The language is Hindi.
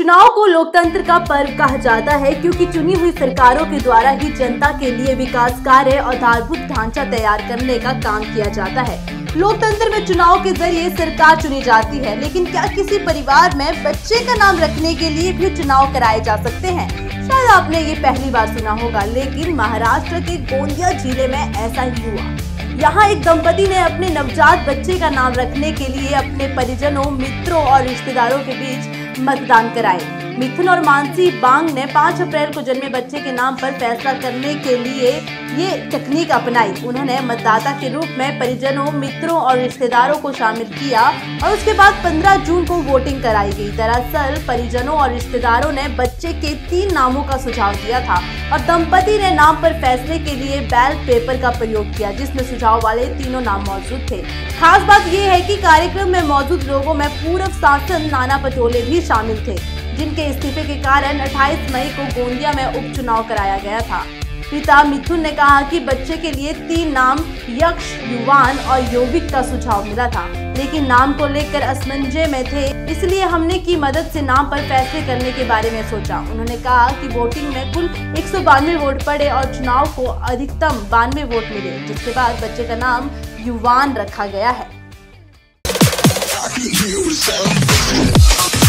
चुनाव को लोकतंत्र का पर्व कहा जाता है क्योंकि चुनी हुई सरकारों के द्वारा ही जनता के लिए विकास कार्य और आधारभूत ढांचा तैयार करने का काम किया जाता है। लोकतंत्र में चुनाव के जरिए सरकार चुनी जाती है, लेकिन क्या किसी परिवार में बच्चे का नाम रखने के लिए भी चुनाव कराए जा सकते हैं? शायद आपने ये पहली बार सुना होगा, लेकिन महाराष्ट्र के गोंदिया जिले में ऐसा ही हुआ। यहाँ एक दंपति ने अपने नवजात बच्चे का नाम रखने के लिए अपने परिजनों, मित्रों और रिश्तेदारों के बीच मतदान कराए। मिथुन और मानसी बांग ने 5 अप्रैल को जन्मे बच्चे के नाम पर फैसला करने के लिए ये तकनीक अपनाई। उन्होंने मतदाता के रूप में परिजनों, मित्रों और रिश्तेदारों को शामिल किया और उसके बाद 15 जून को वोटिंग कराई गई। दरअसल परिजनों और रिश्तेदारों ने बच्चे के 3 नामों का सुझाव दिया था और दंपति ने नाम पर फैसले के लिए बैलेट पेपर का प्रयोग किया, जिसमें सुझाव वाले तीनों नाम मौजूद थे। खास बात यह है कि कार्यक्रम में मौजूद लोगों में पूर्व सांसद नाना पटोले भी शामिल थे, जिनके इस्तीफे के कारण 28 मई को गोंदिया में उपचुनाव कराया गया था। पिता मिथुन ने कहा कि बच्चे के लिए 3 नाम यक्ष, युवान और यौविक का सुझाव मिला था, लेकिन नाम को लेकर असमंजस में थे, इसलिए हमने की मदद से नाम पर फैसले करने के बारे में सोचा। उन्होंने कहा कि वोटिंग में कुल 192 वोट पड़े और चुनाव को अधिकतम 92 वोट मिले, जिसके बाद बच्चे का नाम युवान रखा गया है।